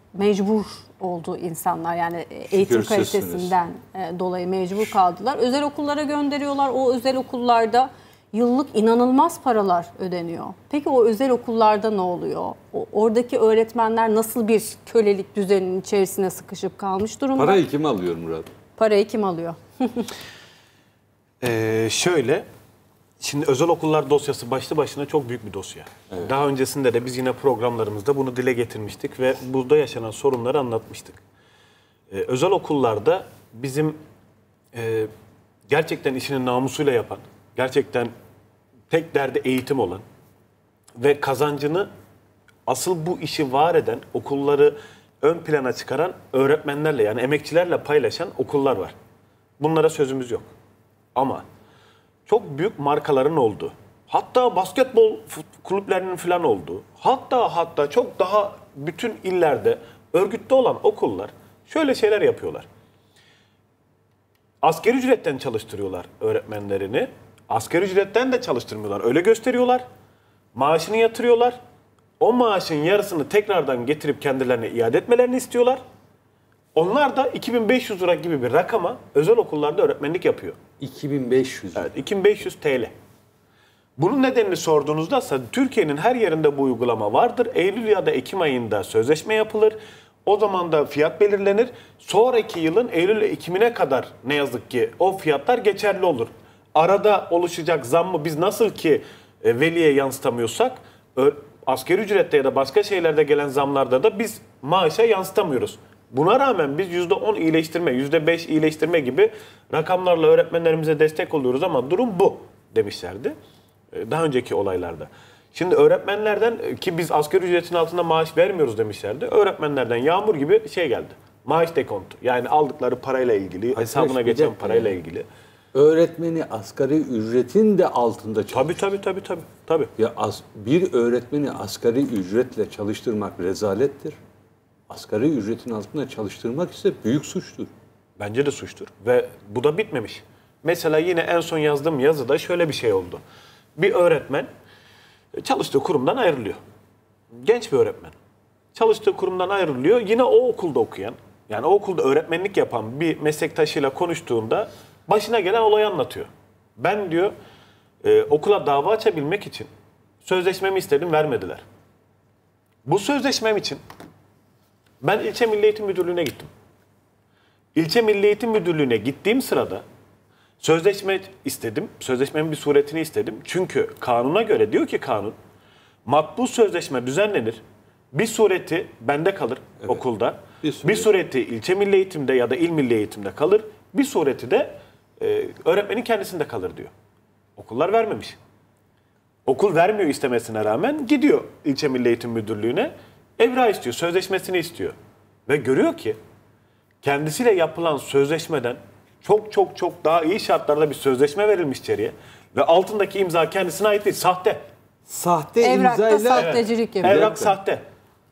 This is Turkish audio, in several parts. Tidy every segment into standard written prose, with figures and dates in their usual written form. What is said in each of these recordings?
mecbur oldu insanlar. Yani eğitim kalitesinden dolayı mecbur kaldılar. Özel okullara gönderiyorlar. O özel okullarda yıllık inanılmaz paralar ödeniyor. Peki o özel okullarda ne oluyor? Oradaki öğretmenler nasıl bir kölelik düzeninin içerisine sıkışıp kalmış durumda? Parayı kim alıyor Murat? Parayı kim alıyor? Şöyle, şimdi özel okullar dosyası başlı başına çok büyük bir dosya. Evet. Daha öncesinde de biz yine programlarımızda bunu dile getirmiştik ve burada yaşanan sorunları anlatmıştık. Özel okullarda bizim gerçekten işini namusuyla yapan, gerçekten tek derdi eğitim olan ve kazancını asıl bu işi var eden, okulları ön plana çıkaran öğretmenlerle, yani emekçilerle paylaşan okullar var. Bunlara sözümüz yok. Ama çok büyük markaların olduğu, hatta basketbol kulüplerinin falan olduğu, hatta çok daha bütün illerde örgütlü olan okullar şöyle şeyler yapıyorlar. Asgari ücretten çalıştırıyorlar öğretmenlerini. Asgari ücretten de çalıştırmıyorlar. Öyle gösteriyorlar. Maaşını yatırıyorlar. O maaşın yarısını tekrardan getirip kendilerine iade etmelerini istiyorlar. Onlar da 2500 lira gibi bir rakama özel okullarda öğretmenlik yapıyor. 2500. Evet, 2500 TL. Bunun nedenini sorduğunuzda Türkiye'nin her yerinde bu uygulama vardır. Eylül ya da Ekim ayında sözleşme yapılır. O zaman da fiyat belirlenir. Sonraki yılın Eylül ile Ekim'ine kadar ne yazık ki o fiyatlar geçerli olur. Arada oluşacak zammı biz nasıl ki veliye yansıtamıyorsak, asgari ücrette ya da başka şeylerde gelen zamlarda da biz maaşa yansıtamıyoruz. Buna rağmen biz %10 iyileştirme, %5 iyileştirme gibi rakamlarla öğretmenlerimize destek oluyoruz ama durum bu demişlerdi daha önceki olaylarda. Şimdi öğretmenlerden, ki biz asgari ücretin altında maaş vermiyoruz demişlerdi. Öğretmenlerden yağmur gibi şey geldi. Maaş dekontu. Yani aldıkları parayla ilgili, hesabına geçen parayla ilgili. Öğretmeni asgari ücretin de altında çalışıyor. Tabii. Ya bir öğretmeni asgari ücretle çalıştırmak rezalettir. Asgari ücretin altında çalıştırmak ise büyük suçtur. Bence de suçtur. Ve bu da bitmemiş. Mesela yine en son yazdığım yazıda şöyle bir şey oldu. Bir öğretmen çalıştığı kurumdan ayrılıyor. Genç bir öğretmen. Çalıştığı kurumdan ayrılıyor. Yine o okulda okuyan, yani o okulda öğretmenlik yapan bir meslektaşıyla konuştuğunda başına gelen olayı anlatıyor. Ben diyor okula dava açabilmek için sözleşmemi istedim, vermediler. Bu sözleşmem için ben İlçe Milli Eğitim Müdürlüğü'ne gittim. İlçe Milli Eğitim Müdürlüğü'ne gittiğim sırada sözleşme istedim. Sözleşmemin bir suretini istedim. Çünkü kanuna göre diyor ki kanun, matbu sözleşme düzenlenir. Bir sureti bende kalır okulda. Bir sureti ilçe milli eğitimde ya da il milli eğitimde kalır. Bir sureti de öğretmenin kendisinde kalır diyor. Okullar vermemiş. Okul vermiyor istemesine rağmen gidiyor ilçe milli eğitim müdürlüğüne. Evrak istiyor, sözleşmesini istiyor. Ve görüyor ki kendisiyle yapılan sözleşmeden çok daha iyi şartlarda bir sözleşme verilmiş içeriye. Ve altındaki imza kendisine ait değil, sahte. Sahte Evrakta imzayla... sahtecilik yapıyor. Evrak sahte.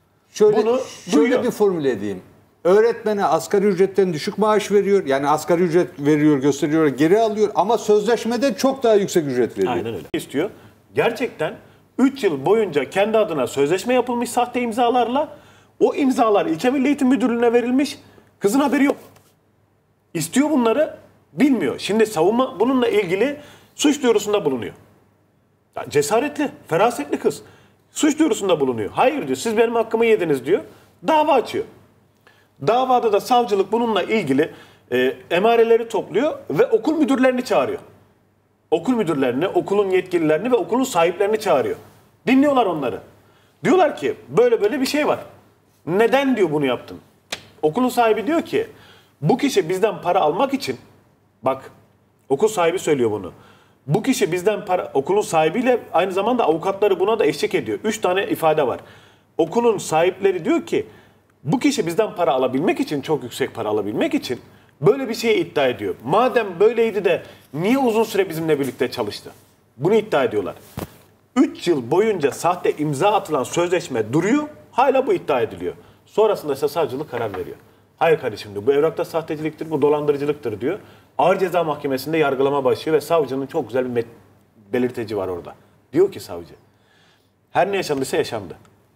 Şöyle bir formüle edeyim. Öğretmene asgari ücretten düşük maaş veriyor. Yani asgari ücret veriyor, gösteriyor, geri alıyor. Ama sözleşmede çok daha yüksek ücret veriyor. Aynen öyle. İstiyor. Gerçekten 3 yıl boyunca kendi adına sözleşme yapılmış sahte imzalarla, o imzalar İlçe Milli Eğitim Müdürlüğü'ne verilmiş. Kızın haberi yok. İstiyor bunları, bilmiyor. Şimdi savunma bununla ilgili suç duyurusunda bulunuyor. Yani cesaretli, ferasetli kız. Suç duyurusunda bulunuyor. Hayır diyor, siz benim hakkımı yediniz diyor. Dava açıyor. Davada da savcılık bununla ilgili emareleri topluyor ve okul müdürlerini çağırıyor. Okul müdürlerini, okulun yetkililerini ve okulun sahiplerini çağırıyor. Dinliyorlar onları. Diyorlar ki böyle bir şey var. Neden diyor bunu yaptın? Okulun sahibi diyor ki bu kişi bizden para almak için, bak okul sahibi söylüyor bunu. Bu kişi bizden para, okulun sahibiyle aynı zamanda avukatları buna da eşlik ediyor. 3 tane ifade var. Okulun sahipleri diyor ki bu kişi bizden para alabilmek için, çok yüksek para alabilmek için böyle bir şeyi iddia ediyor. Madem böyleydi de niye uzun süre bizimle birlikte çalıştı? Bunu iddia ediyorlar. 3 yıl boyunca sahte imza atılan sözleşme duruyor, hala bu iddia ediliyor. Sonrasında ise savcılık karar veriyor. Hayır kardeşim diyor, bu evrakta sahteciliktir, bu dolandırıcılıktır diyor. Ağır Ceza Mahkemesi'nde yargılama başlıyor ve savcının çok güzel bir belirteci var orada. Diyor ki savcı, her ne yaşandıysa yaşandı.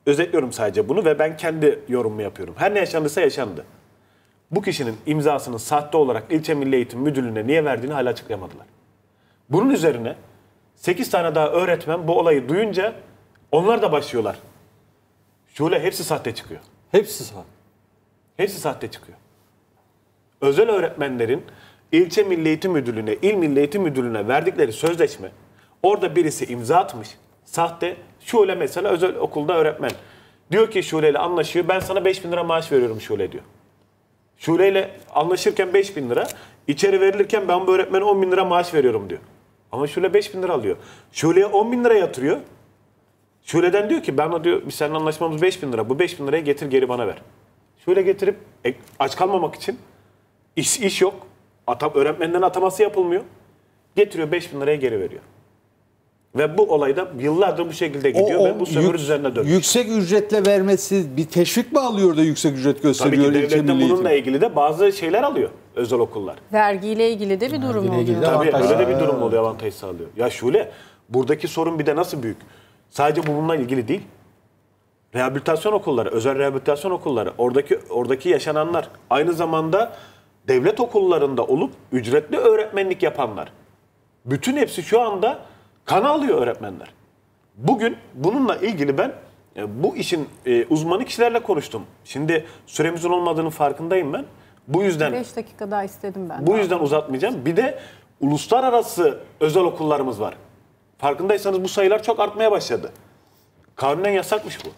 özetliyorum sadece bunu ve ben kendi yorumumu yapıyorum. Her ne yaşandıysa yaşandı. Bu kişinin imzasının sahte olarak İlçe Milli Eğitim Müdürlüğü'ne niye verdiğini hala açıklayamadılar. Bunun üzerine 8 tane daha öğretmen bu olayı duyunca onlar da başlıyorlar. Şule hepsi sahte çıkıyor. Hepsi sahte. Hepsi sahte çıkıyor. Özel öğretmenlerin İlçe Milli Eğitim Müdürlüğü'ne, İl Milli Eğitim Müdürlüğü'ne verdikleri sözleşme, orada birisi imza atmış, sahte. Şule mesela özel okulda öğretmen. Diyor ki Şule ile anlaşıyor, ben sana 5.000 lira maaş veriyorum Şule diyor. Şule ile anlaşırken 5.000 lira, içeri verilirken ben bu öğretmene 10.000 lira maaş veriyorum diyor. Ama Şule 5.000 lira alıyor. Şule'ye 10.000 lira yatırıyor. Şule'den diyor ki ben diyor biz seninle anlaşmamız 5.000 lira. Bu 5.000 lirayı getir geri bana ver. Şule getirip aç kalmamak için iş yok. Öğretmenden ataması yapılmıyor. Getiriyor 5.000 liraya geri veriyor. Ve bu olayda yıllardır bu şekilde gidiyor ve bu sömürü düzenine dönüyor. Yüksek ücretle vermesi bir teşvik mi alıyor da yüksek ücret gösteriyor? Tabii ki devletten bununla ilgili de bazı şeyler alıyor özel okullar. Vergiyle ilgili de bir durum oluyor. Tabii öyle de bir durum oluyor, avantaj sağlıyor. Ya Şule, buradaki sorun bir de nasıl büyük? Sadece bununla ilgili değil. Rehabilitasyon okulları, özel rehabilitasyon okulları, oradaki yaşananlar, aynı zamanda devlet okullarında olup ücretli öğretmenlik yapanlar. Bütün hepsi şu anda kan alıyor öğretmenler. Bugün bununla ilgili ben bu işin uzmanı kişilerle konuştum. Şimdi süremizin olmadığının farkındayım ben. Bu yüzden 5 dakika daha istedim ben. Bu yüzden uzatmayacağım. Bir de uluslararası özel okullarımız var. Farkındaysanız bu sayılar çok artmaya başladı. Kanunen yasakmış bu.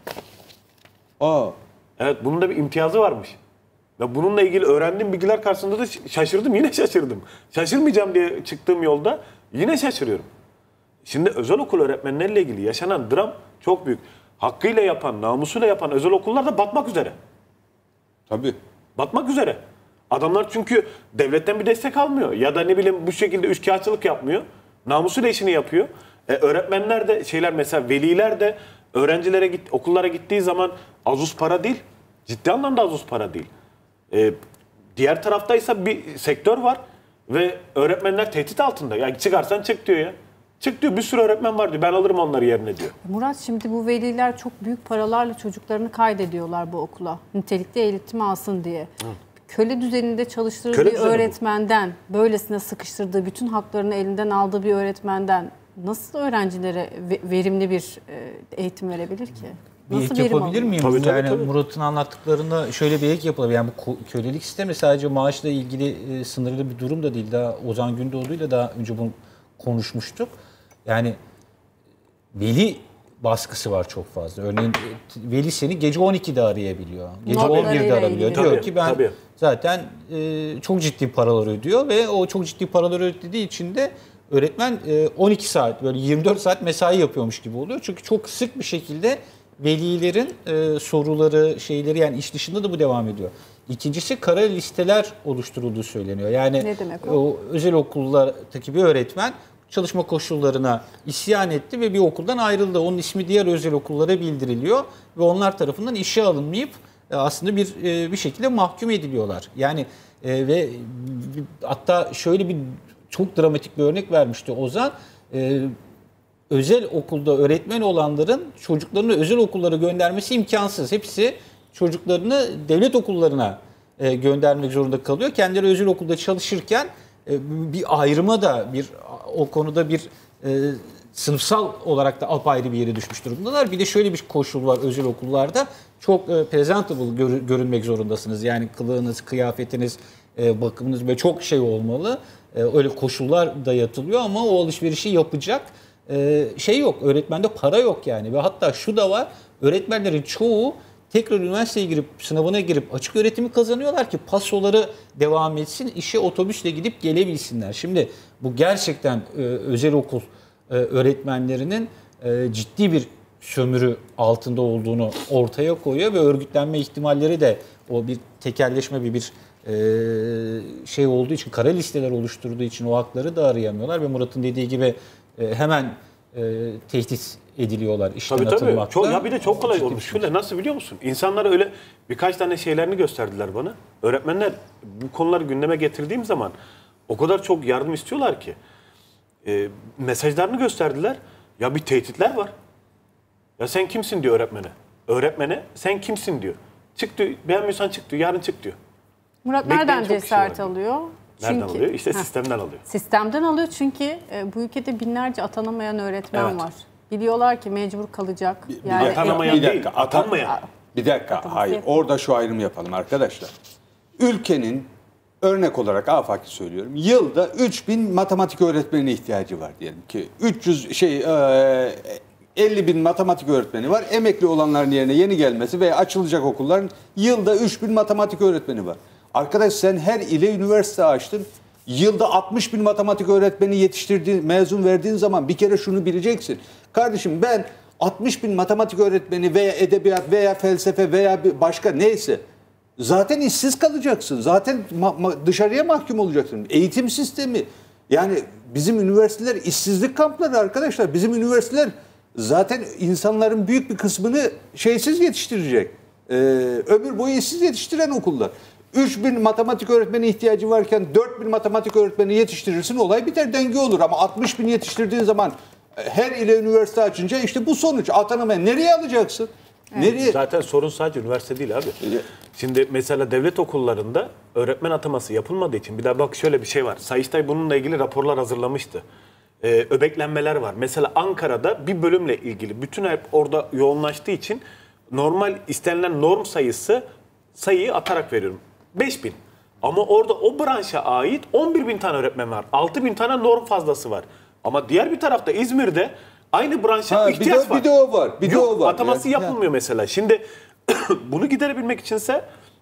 Evet, bunun da bir imtiyazı varmış. Ve bununla ilgili öğrendiğim bilgiler karşısında da şaşırdım. Yine şaşırdım. Şaşırmayacağım diye çıktığım yolda yine şaşırıyorum. Şimdi özel okul öğretmenleriyle ilgili yaşanan dram çok büyük. Hakkıyla yapan, namusuyla yapan özel okullar da batmak üzere. Tabii. Batmak üzere. Adamlar çünkü devletten bir destek almıyor. Ya da ne bileyim bu şekilde üçkağıtçılık yapmıyor. Namusuyla işini yapıyor. Öğretmenler de mesela veliler de öğrencilere okullara gittiği zaman az uz para değil. Ciddi anlamda az uz para değil. Diğer taraftaysa bir sektör var ve öğretmenler tehdit altında. Ya çıkarsan çık diyor ya. Çık diyor, bir sürü öğretmen var diyor. Ben alırım onları yerine diyor. Murat, şimdi bu veliler çok büyük paralarla çocuklarını kaydediyorlar bu okula. Nitelikli eğitim alsın diye. Hı. Köle düzeninde çalıştırdığı bir öğretmenden, böylesine sıkıştırdığı, bütün haklarını elinden aldığı bir öğretmenden nasıl öğrencilere verimli bir eğitim verebilir ki? Bir Nasıl ek yapabilir miyim? Tabii. Murat'ın anlattıklarında şöyle bir ek yapılabilir. Yani bu kölelik sistemi sadece maaşla ilgili sınırlı bir durum da değil. Daha Ozan Gündoğdu'yla daha önce bunu konuşmuştuk. Yani veli baskısı var çok fazla. Örneğin veli seni gece 12'de arayabiliyor. Gece 11'de arayabiliyor. Diyor ki ben zaten çok ciddi paralar ödüyor ve o çok ciddi paraları ödediği için de öğretmen 12 saat böyle 24 saat mesai yapıyormuş gibi oluyor. Çünkü çok sık bir şekilde velilerin soruları, şeyleri, yani iş dışında da bu devam ediyor. İkincisi, kara listeler oluşturulduğu söyleniyor. Yani ne demek o özel okullardaki bir öğretmen çalışma koşullarına isyan etti ve bir okuldan ayrıldı. Onun ismi diğer özel okullara bildiriliyor ve onlar tarafından işe alınmayıp aslında bir şekilde mahkum ediliyorlar. Yani ve hatta şöyle bir çok dramatik bir örnek vermişti Ozan. Özel okulda öğretmen olanların çocuklarını özel okullara göndermesi imkansız. Hepsi çocuklarını devlet okullarına göndermek zorunda kalıyor. Kendileri özel okulda çalışırken bir ayrıma da o konuda bir sınıfsal olarak da apayrı bir yere düşmüş durumdalar. Bir de şöyle bir koşul var özel okullarda. Çok presentable görünmek zorundasınız. Yani kılığınız, kıyafetiniz, bakımınız böyle çok şey olmalı. Öyle koşullar dayatılıyor ama o alışverişi yapacak yok. Öğretmende para yok yani. Ve hatta şu da var. Öğretmenlerin çoğu tekrar üniversiteye girip sınavına girip açık öğretimi kazanıyorlar ki pasoları devam etsin, işe otobüsle gidip gelebilsinler. Şimdi bu gerçekten özel okul öğretmenlerinin ciddi bir sömürü altında olduğunu ortaya koyuyor ve örgütlenme ihtimalleri de o bir tekelleşme bir şey olduğu için, kara listeler oluşturduğu için o hakları da arayamıyorlar ve Murat'ın dediği gibi hemen tehdit ediliyorlar işten atılmakta. Tabii. Ya bir de çok kolay olmuş. Şöyle, nasıl biliyor musun? İnsanlara öyle birkaç tane şeylerini gösterdiler bana. Öğretmenler bu konuları gündeme getirdiğim zaman o kadar çok yardım istiyorlar ki. Mesajlarını gösterdiler. Ya bir tehditler var. Ya sen kimsin diyor öğretmene. öğretmene sen kimsin diyor. Çık diyor, beğenmiyorsan çık diyor, yarın çık diyor. Murat Bekleyen nereden çok kişi cesaret var. alıyor? Nereden Çünkü, alıyor? İşte sistemden alıyor. Sistemden alıyor çünkü bu ülkede binlerce atanamayan öğretmen Evet. var. Biliyorlar ki mecbur kalacak. Atanamayan bir değil, dakika, atanmayan. Bir dakika, hayır. yapıyor. Orada şu ayrımı yapalım arkadaşlar. Ülkenin örnek olarak afaki söylüyorum. Yılda 3000 matematik öğretmenine ihtiyacı var diyelim ki. 50 bin matematik öğretmeni var. Emekli olanların yerine yeni gelmesi veya açılacak okulların yılda 3000 matematik öğretmeni var. Arkadaş sen her ile üniversite açtın. Yılda 60 bin matematik öğretmeni yetiştirdiğin, mezun verdiğin zaman bir kere şunu bileceksin. Kardeşim ben 60 bin matematik öğretmeni veya edebiyat veya felsefe veya bir başka neyse zaten işsiz kalacaksın. Zaten dışarıya mahkum olacaksın. Eğitim sistemi yani bizim üniversiteler işsizlik kampları arkadaşlar. Bizim üniversiteler zaten insanların büyük bir kısmını şeysiz yetiştirecek. Ömür boyu işsiz yetiştiren okullar. 3000 matematik öğretmeni ihtiyacı varken 4000 matematik öğretmeni yetiştirirsin olay biter denge olur. Ama 60 bin yetiştirdiğin zaman her ile üniversite açınca işte bu sonuç atanamayan. Nereye alacaksın? Evet. Nereye? Zaten sorun sadece üniversite değil abi. Şimdi mesela devlet okullarında öğretmen ataması yapılmadığı için bir daha bak şöyle bir şey var. Sayıştay bununla ilgili raporlar hazırlamıştı. Öbeklenmeler var. Mesela Ankara'da bir bölümle ilgili bütün hep orada yoğunlaştığı için normal istenilen norm sayıyı atarak veriyorum. 5000. Ama orada o branşa ait 11 bin tane öğretmen var. 6 bin tane norm fazlası var. Ama diğer bir tarafta İzmir'de aynı branşa ihtiyaç var. Bir de o var. Yok, ataması yapılmıyor mesela. Şimdi bunu giderebilmek içinse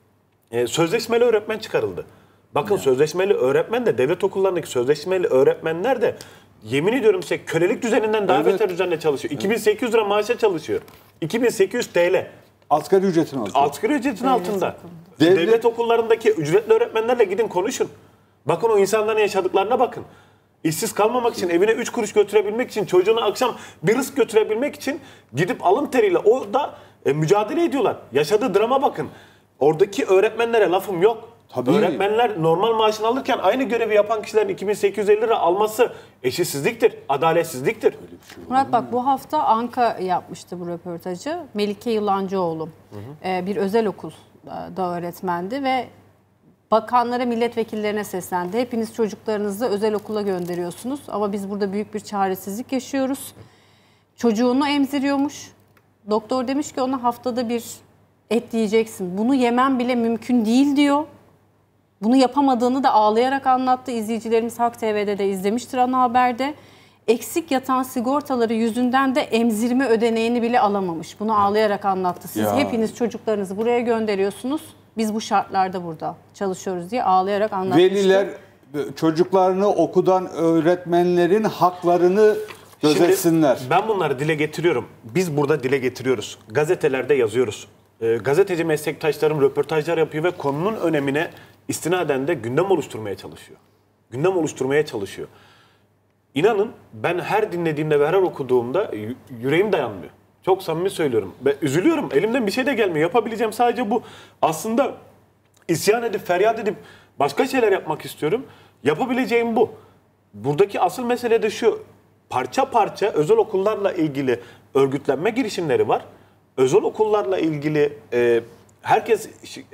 sözleşmeli öğretmen çıkarıldı. Bakın sözleşmeli öğretmen de devlet okullarındaki sözleşmeli öğretmenler de yemin ediyorum size kölelik düzeninden daha beter düzenle çalışıyor. 2800 lira maaşa çalışıyor. 2800 TL. Asgari ücretin altında. Asgari ücretin altında. Devlet okullarındaki ücretli öğretmenlerle gidin konuşun. Bakın o insanların yaşadıklarına bakın. İşsiz kalmamak için, evine 3 kuruş götürebilmek için, çocuğuna akşam bir rızk götürebilmek için gidip alın teriyle orada mücadele ediyorlar. Yaşadığı drama bakın. Oradaki öğretmenlere lafım yok. Tabii. Öğretmenler normal maaşını alırken aynı görevi yapan kişilerin 2850 lira alması eşitsizliktir, adaletsizliktir. Murat bak bu hafta Anka yapmıştı bu röportajı. Melike Yılancıoğlu bir özel okulda öğretmendi ve bakanlara, milletvekillerine seslendi. Hepiniz çocuklarınızı özel okula gönderiyorsunuz ama biz burada büyük bir çaresizlik yaşıyoruz. Çocuğunu emziriyormuş. Doktor demiş ki ona haftada bir et yiyeceksin. Bunu yemen bile mümkün değil diyor. Bunu yapamadığını da ağlayarak anlattı. İzleyicilerimiz Halk TV'de de izlemiştir ana haberde. Eksik yatan sigortaları yüzünden de emzirme ödeneğini bile alamamış. Bunu ağlayarak anlattı. Siz hepiniz çocuklarınızı buraya gönderiyorsunuz. Biz bu şartlarda burada çalışıyoruz diye ağlayarak anlatmıştı. Veliler çocuklarını okudan öğretmenlerin haklarını gözetsinler. Şimdi ben bunları dile getiriyorum. Biz burada dile getiriyoruz. Gazetelerde yazıyoruz. Gazeteci meslektaşlarım röportajlar yapıyor ve konunun önemine istinaden de gündem oluşturmaya çalışıyor. Gündem oluşturmaya çalışıyor. İnanın ben her dinlediğimde ve her okuduğumda yüreğim dayanmıyor. Çok samimi söylüyorum. Ben üzülüyorum. Elimden bir şey de gelmiyor. Yapabileceğim sadece bu. Aslında isyan edip, feryat edip başka şeyler yapmak istiyorum. Yapabileceğim bu. Buradaki asıl mesele de şu. Parça parça özel okullarla ilgili örgütlenme girişimleri var. Özel okullarla ilgili herkes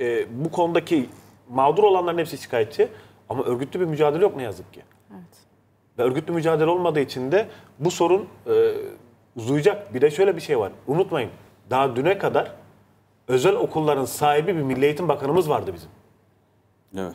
bu konudaki mağdur olanların hepsi şikayetçi. Ama örgütlü bir mücadele yok ne yazık ki. Evet. Ve örgütlü mücadele olmadığı için de bu sorun uzayacak. Bir de şöyle bir şey var. Unutmayın. Daha düne kadar özel okulların sahibi bir Milli Eğitim Bakanımız vardı bizim. Evet.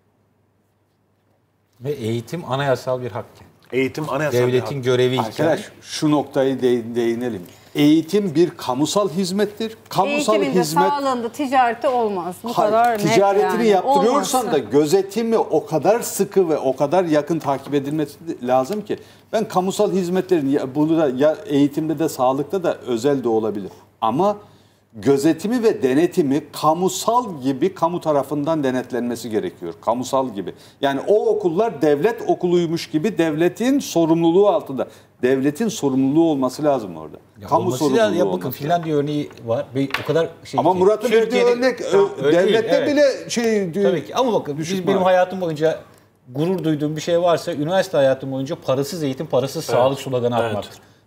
Ve eğitim anayasal bir hakken. Eğitim anayasal Devletin görevi Arkadaş şu noktayı değinelim. Eğitim bir kamusal hizmettir. Kamusal Eğitiminde, hizmet sağlığında, ticareti olmaz. Bu kadar net ticaretini yani. yaptırıyorsan Olmazsa. da gözetimi o kadar sıkı ve o kadar yakın takip edilmesi lazım ki. Ben kamusal hizmetlerin bunu da ya eğitimde de sağlıkta da özel de olabilir. Ama gözetimi ve denetimi kamusal gibi kamu tarafından denetlenmesi gerekiyor. Kamusal gibi. Yani o okullar devlet okuluymuş gibi devletin sorumluluğu altında. Devletin sorumluluğu olması lazım orada. Kamu sorumluluğu lazım. Ya bakın olması Finlandiya örneği var. O kadar şey ama ki, Murat'ın verdiği Türkiye'de- örnek Tamam, öyle değil, devlette evet. bile şey Tabii ki ama bakın benim hayatım boyunca gurur duyduğum bir şey varsa üniversite hayatım boyunca parasız eğitim, parasız sağlık sloganı atmaktır.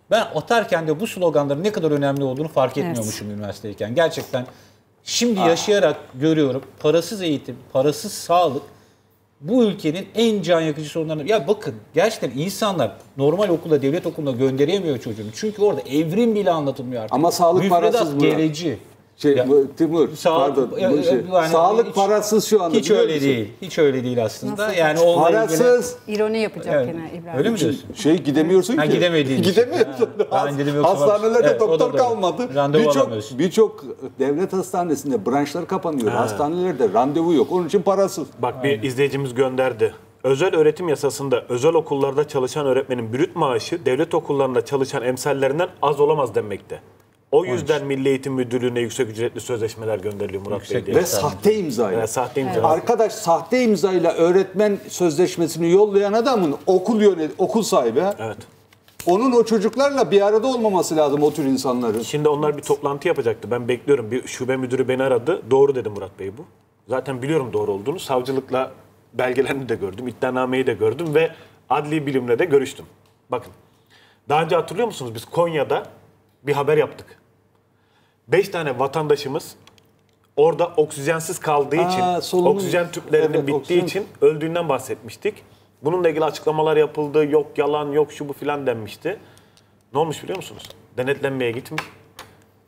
Ben atarken de bu sloganların ne kadar önemli olduğunu fark etmiyormuşum üniversitedeyken. Gerçekten şimdi yaşayarak görüyorum. Parasız eğitim, parasız sağlık bu ülkenin en can yakıcı sorunlarından. Ya bakın gerçekten insanlar normal okula, devlet okuluna gönderemiyor çocuğunu. Çünkü orada evrim bile anlatılmıyor artık. Ama sağlık parasız mı? Gereci. Timur, pardon. Sağlık parasız şu anda. Hiç öyle değil. Hiç öyle değil aslında. Nasıl? Yani parasız. İroni yapacak yine İbrahim. Öyle mi diyorsun? Gidemiyorsun ki. Gidemediğin için. Gidemiyorsun. Ben dedim yoksa Hastanelerde doktor kalmadı. Randevu alamıyorsun. Birçok devlet hastanesinde branşlar kapanıyor. Hastanelerde randevu yok. Onun için parasız. Bak bir izleyicimiz gönderdi. Özel öğretim yasasında özel okullarda çalışan öğretmenin brüt maaşı devlet okullarında çalışan emsallerinden az olamaz denmekte. O yüzden Milli Eğitim Müdürlüğü'ne yüksek ücretli sözleşmeler gönderiliyor Murat Bey diye. Ve sahte imzayla. Evet, sahte imza. Arkadaş sahte imzayla öğretmen sözleşmesini yollayan adamın okul sahibi. Evet. Onun o çocuklarla bir arada olmaması lazım o tür insanların. Şimdi onlar bir toplantı yapacaktı. Ben bekliyorum. Bir şube müdürü beni aradı. Doğru dedi Murat Bey bu. Zaten biliyorum doğru olduğunu. Savcılıkla belgelerini de gördüm. İddianameyi de gördüm ve adli bilimle de görüştüm. Bakın. Daha önce hatırlıyor musunuz? Biz Konya'da bir haber yaptık. 5 tane vatandaşımız orada oksijensiz kaldığı için, oksijen tüplerinin bittiği için öldüğünden bahsetmiştik. Bununla ilgili açıklamalar yapıldı. Yok yalan, yok şu bu filan denmişti. Ne olmuş biliyor musunuz? Denetlenmeye gitmiş.